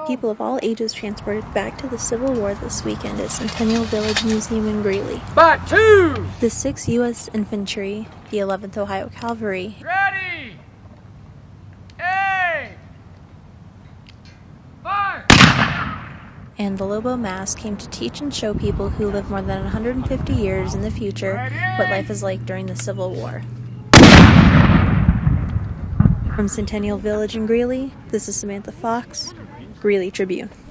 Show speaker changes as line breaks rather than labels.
People of all ages transported back to the Civil War this weekend at Centennial Village Museum in Greeley.
Back two!
The 6th U.S. Infantry, the 11th Ohio Cavalry,
Ready! Aim! Fire!
and the Lobo Mass came to teach and show people who live more than 150 years in the future what life is like during the Civil War. From Centennial Village in Greeley, this is Samantha Fox, Greeley Tribune.